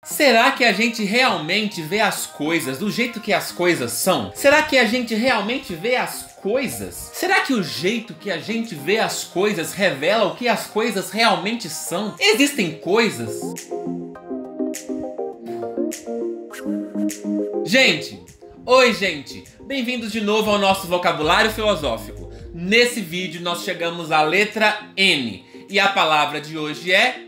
Será que a gente realmente vê as coisas do jeito que as coisas são? Será que a gente realmente vê as coisas? Será que o jeito que a gente vê as coisas revela o que as coisas realmente são? Existem coisas? Oi gente! Bem-vindos de novo ao nosso vocabulário filosófico. Nesse vídeo nós chegamos à letra N e a palavra de hoje é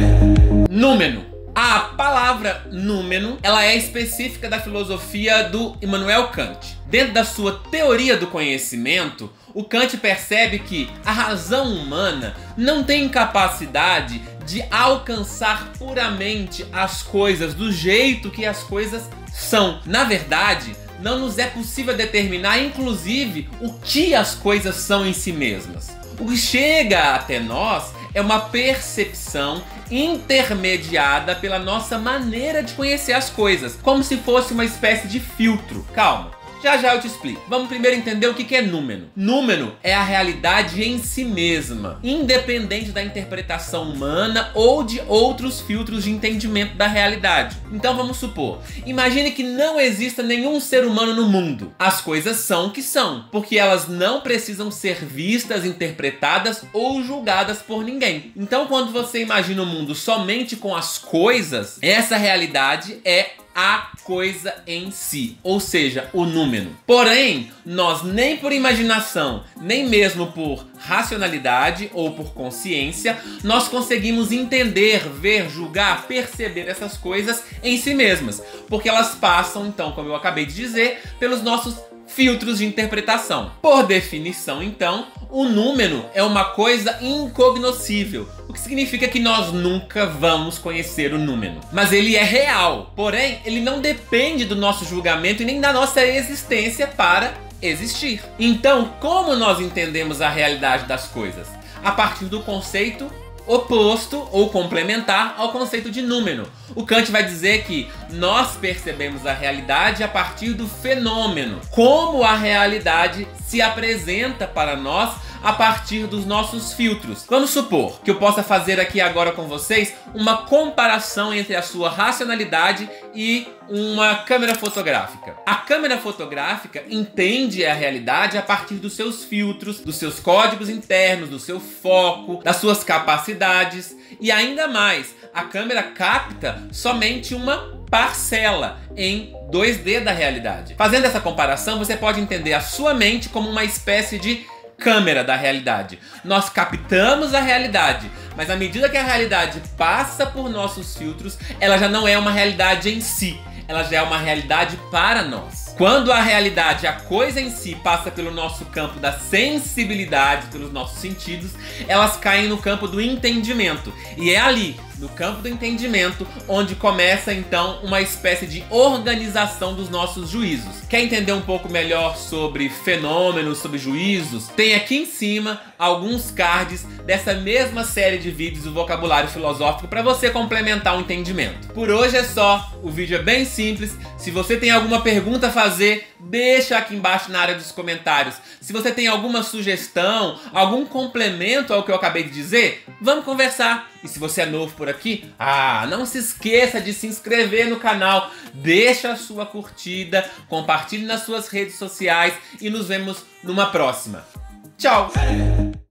númeno. A palavra númeno, ela é específica da filosofia do Immanuel Kant. Dentro da sua teoria do conhecimento, o Kant percebe que a razão humana não tem capacidade de alcançar puramente as coisas do jeito que as coisas são. Na verdade, não nos é possível determinar, inclusive, o que as coisas são em si mesmas. O que chega até nós é uma percepção intermediada pela nossa maneira de conhecer as coisas, como se fosse uma espécie de filtro. Calma, já eu te explico. Vamos primeiro entender o que é númeno. Númeno é a realidade em si mesma, independente da interpretação humana ou de outros filtros de entendimento da realidade. Então vamos supor, imagine que não exista nenhum ser humano no mundo. As coisas são o que são, porque elas não precisam ser vistas, interpretadas ou julgadas por ninguém. Então quando você imagina o mundo somente com as coisas, essa realidade é a coisa em si, ou seja, o número. Porém, nós nem por imaginação, nem mesmo por racionalidade ou por consciência, nós conseguimos entender, ver, julgar, perceber essas coisas em si mesmas, porque elas passam, então, como eu acabei de dizer, pelos nossos filtros de interpretação. Por definição, então, o número é uma coisa incognoscível, o que significa que nós nunca vamos conhecer o número. Mas ele é real, porém, ele não depende do nosso julgamento e nem da nossa existência para existir. Então, como nós entendemos a realidade das coisas? A partir do conceito oposto ou complementar ao conceito de número. O Kant vai dizer que nós percebemos a realidade a partir do fenômeno, como a realidade se apresenta para nós a partir dos nossos filtros. Vamos supor que eu possa fazer aqui agora com vocês uma comparação entre a sua racionalidade e uma câmera fotográfica. A câmera fotográfica entende a realidade a partir dos seus filtros, dos seus códigos internos, do seu foco, das suas capacidades e ainda mais, a câmera capta somente uma parcela em 2D da realidade. Fazendo essa comparação, você pode entender a sua mente como uma espécie de câmera da realidade. Nós captamos a realidade, mas à medida que a realidade passa por nossos filtros, ela já não é uma realidade em si, ela já é uma realidade para nós. Quando a realidade, a coisa em si, passa pelo nosso campo da sensibilidade, pelos nossos sentidos, elas caem no campo do entendimento. E é ali, no campo do entendimento, onde começa então uma espécie de organização dos nossos juízos. Quer entender um pouco melhor sobre fenômenos, sobre juízos? Tem aqui em cima alguns cards dessa mesma série de vídeos do vocabulário filosófico para você complementar o entendimento. Por hoje é só, o vídeo é bem simples. Se você tem alguma pergunta a fazer, deixa aqui embaixo na área dos comentários. Se você tem alguma sugestão, algum complemento ao que eu acabei de dizer, vamos conversar. E se você é novo por aqui, não se esqueça de se inscrever no canal, deixa a sua curtida, compartilhe nas suas redes sociais e nos vemos numa próxima. Tchau!